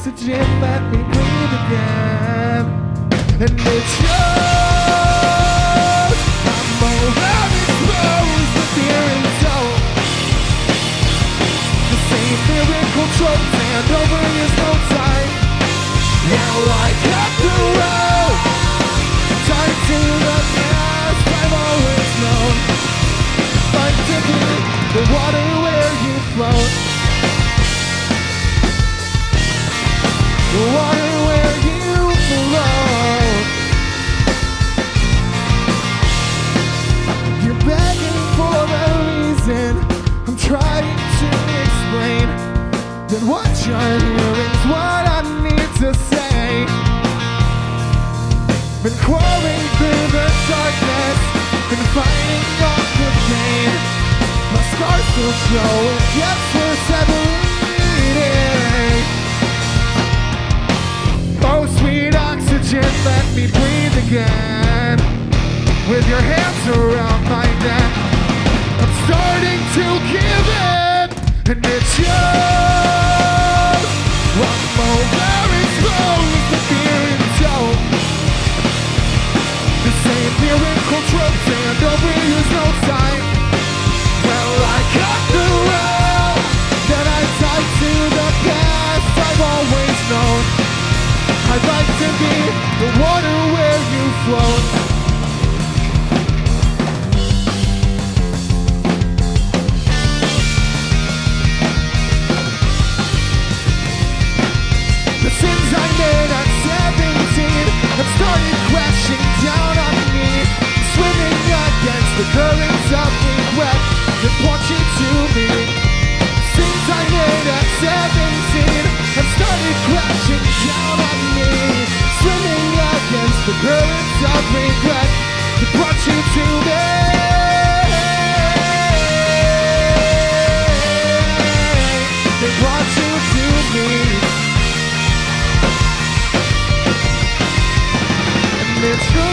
oxygen, let me breathe again. And it's yours. I'm overexposed with fear and doubt. The same miracle tropes hand over is no time. Well, I cut the road, tied to the past I've always known. Fight to be the water where you float. The water where you float. You're begging for a reason. I'm trying to explain that what you're hearing's what I need to say. Been crawling through the darkness, been fighting off the pain. My scars still show, and yes, we're separated. Oh, sweet oxygen, let me breathe again. With your hands around my neck, I'm starting to give in, and it's yours. I'm overexposed to fear and doubt. The same miracle tropes and overuse no time. Well, I cut the road that I tied to the past I've always known. I'd like to be the water where you float. The sins I made at 17 have started crashing down on me, swimming against the currents of regret that brought you to me. Sins I made at 17 have started crashing down on me, swimming against the currents of regret that brought you to me. They brought you to me. And it's true.